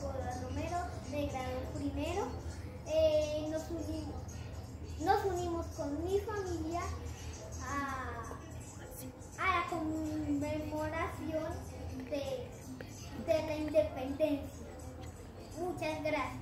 Nicolás Romero, de grado primero. Nos unimos con mi familia a la conmemoración de la independencia. Muchas gracias.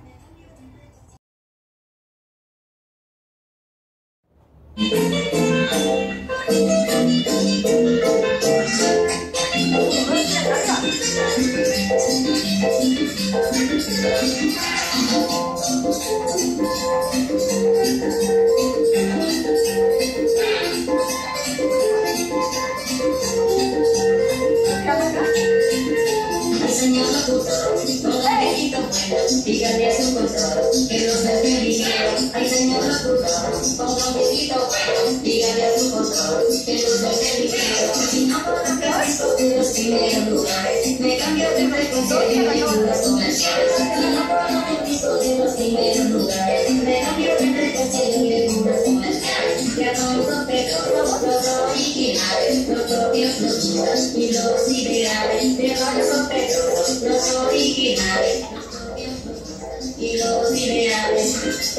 Díganle a su control que los eligieron. Ay, señor locutor, ponga un viejito bueno. Díganle a su control que los eligieron. Si no podrán quedarse de los primeros lugares, me cambio de frecuencia y me ayudas comerciales. Si no podrán el piso de los primeros lugares, me cambio de frecuencia y me ayudas comerciales. Ya no son petrolos, los originales, los propios, los duros y los ideales. Ya no son petrolos, los originales y los ideales.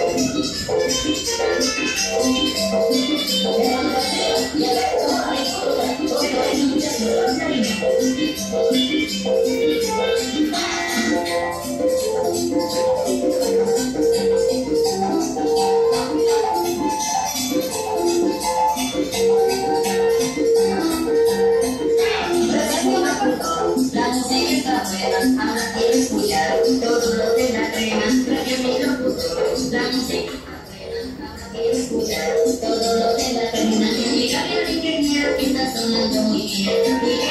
La música está buena, ahora quiero escuchar todo lo de la crema. Radio Mi Locutor, la música está buena, ahora quiero escuchar todo lo de la crema. Mi radio de ingeniero que está sonando muy bien.